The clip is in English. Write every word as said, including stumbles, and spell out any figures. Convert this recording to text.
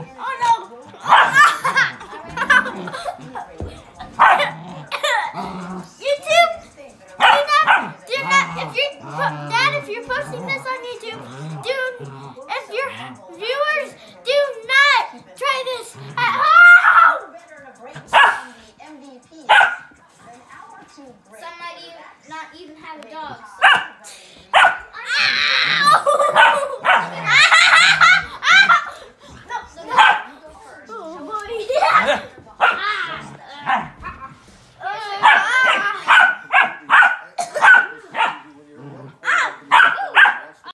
Oh no! YouTube, do not, do not, if you're, Dad, if you're posting this on YouTube, do, if your viewers, do not try this at home! Some might even not even have dogs.